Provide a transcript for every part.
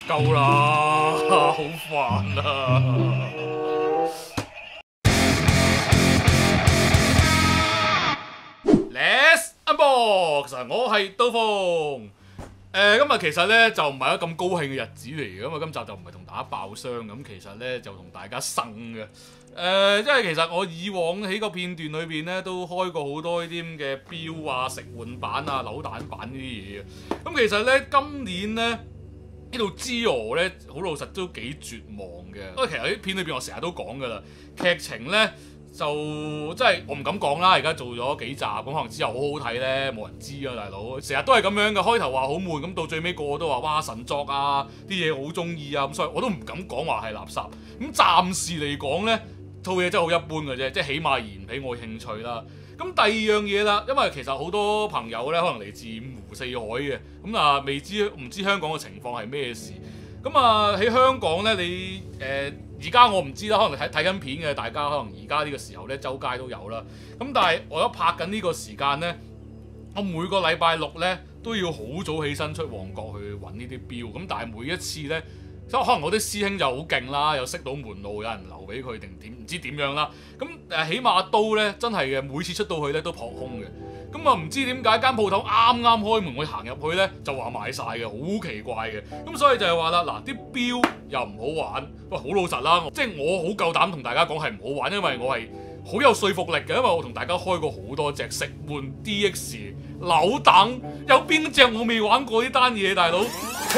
夠啦，好煩啊！Let's unbox，我係刀鋒。今日其實咧就唔係一個咁高興嘅日子嚟嘅，咁啊今集就唔係同大家爆箱咁，其實咧就同大家呻嘅。因為其實我以往喺個片段裏邊咧都開過好多呢啲咁嘅錶啊、食玩版啊、扭蛋版呢啲嘢嘅。咁其實咧今年咧呢度 Geo 咧好老實都幾絕望嘅，因為其實喺片裏邊我成日都講㗎啦，劇情咧。就真係我唔敢講啦，而家做咗幾集，咁可能之後好好睇呢，冇人知啊，大佬。成日都係咁樣嘅，開頭話好悶，咁到最尾個個都話哇神作啊，啲嘢好中意啊，咁所以我都唔敢講話係垃圾。咁暫時嚟講呢，套嘢真係好一般嘅啫，即係起碼而唔俾我興趣啦。咁第二樣嘢啦，因為其實好多朋友呢，可能嚟自五湖四海嘅，咁啊唔知香港嘅情況係咩事。咁啊喺香港呢，你而家我唔知啦，可能你睇緊片嘅大家，可能而家呢個時候呢，周街都有啦。咁但係我一拍緊呢個時間呢，我每個禮拜六呢都要好早起身出旺角去揾呢啲錶。咁但係每一次呢，即可能我啲師兄就好勁啦，又識到門路，有人留俾佢定點唔知點樣啦。咁起碼刀呢真係嘅，每次出到去呢都撲空嘅。咁啊唔知點解間鋪頭啱啱開門，我行入去呢就話賣晒嘅，好奇怪嘅。咁所以就係話啦，嗱啲錶又唔好玩，喂好老實啦，即係我好夠膽同大家講係唔好玩，因為我係好有說服力嘅，因為我同大家開過好多隻食玩 DX 扭蛋，有邊隻我未玩過呢單嘢，大佬？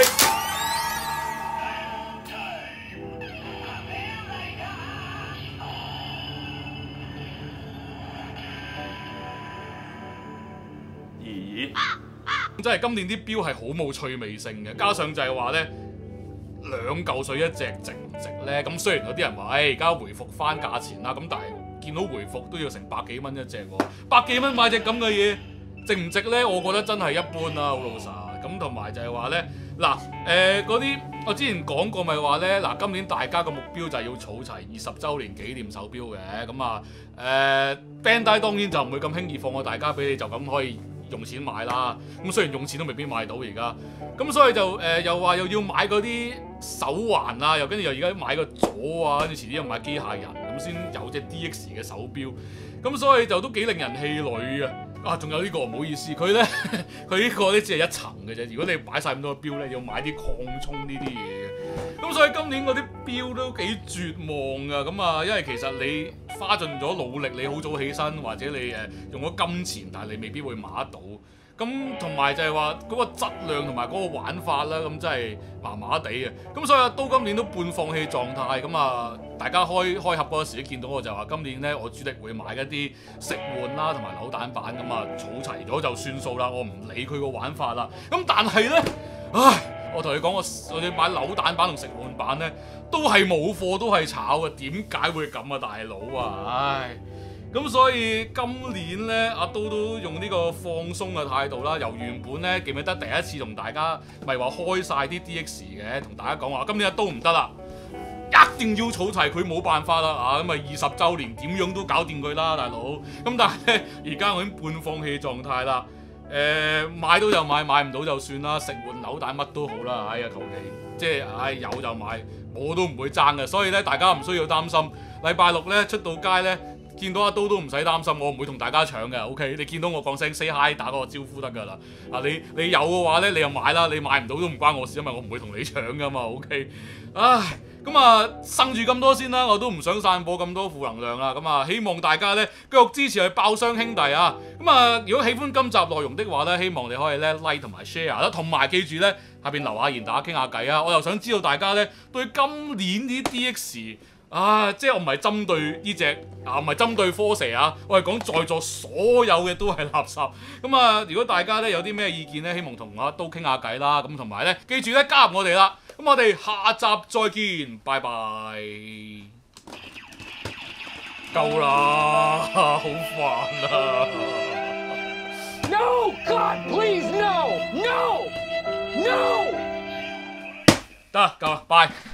真係今年啲錶係好冇趣味性嘅，加上就係話呢2嚿水一隻值唔值呢？咁雖然有啲人話，而家回復翻價錢啦，咁但係見到回復都要成百幾蚊一隻喎，100幾蚊買隻咁嘅嘢值唔值呢？我覺得真係一般啦，好老實。咁同埋就係話呢，嗱嗰啲我之前講過咪話呢，嗱今年大家個目標就係要儲齊20週年紀念手錶嘅，咁啊Bandai 當然就唔會咁輕易放過大家俾你就咁可以用錢買啦，咁雖然用錢都未必買到而家，咁所以就又話又要買嗰啲手環啊，又跟住又而家買個鎖啊，跟住遲啲又買機械人，咁先有隻 DX 嘅手錶，咁所以就都幾令人氣餒啊！啊，仲有呢個唔好意思，佢呢只係一層嘅啫，如果你擺晒咁多錶呢，要買啲擴充呢啲嘢嘅，咁所以今年嗰啲錶都幾絕望噶，咁啊，因為其實你花盡咗努力，你好早起身，或者你用咗金錢，但係你未必會買得到。咁同埋就係話嗰個質量同埋嗰個玩法啦，咁真係麻麻地嘅。咁所以都今年都半放棄狀態。咁啊，大家開盒嗰時都見到我就話，今年呢，我主力會買一啲食玩啦同埋扭蛋版，咁啊儲齊咗就算數啦，我唔理佢個玩法啦。咁但係呢，唉，我同你講，我哋買扭蛋版同食玩版呢，都係冇貨，都係炒嘅。點解會咁啊，大佬啊？唉！咁所以今年呢，阿刀都用呢個放鬆嘅態度啦，由原本呢，記唔記得第一次同大家咪話開晒啲 DX 嘅，同大家講話今年阿刀唔得啦，一定要儲齊佢，冇辦法啦啊！咁啊20週年點樣都搞掂佢啦，大佬。咁但係呢，而家我已經半放棄狀態啦。買到就買，買唔到就算啦，食玩扭蛋乜都好啦，哎呀求其，即係有就買，我都唔會爭嘅。所以咧，大家唔需要擔心。禮拜六咧出到街咧，見到阿刀都唔使擔心，我唔會同大家搶嘅。OK， 你見到我講聲 say hi 打個招呼得㗎啦。啊，你有嘅話咧，你又買啦，你買唔到都唔關我事，因為我唔會同你搶㗎嘛。OK， 唉。咁啊，生住咁多先啦，我都唔想散播咁多負能量啦。咁啊，希望大家咧繼續支持係爆箱兄弟啊。咁啊，如果喜歡今集內容的話咧，希望你可以咧 like 同埋 share 啦，同埋記住咧下邊留下言，大家傾下偈啊。我又想知道大家咧對今年啲 DX 即係我唔係針對呢隻唔係針對科蛇啊，我係講在座所有嘅都係垃圾。咁啊，如果大家咧有啲咩意見咧，希望同我都傾下偈啦。咁同埋咧，記住咧加入我哋啦。咁我哋下集再見，拜拜。夠啦，好煩啊 No, God, please, no, no, no. 得，夠啦，拜。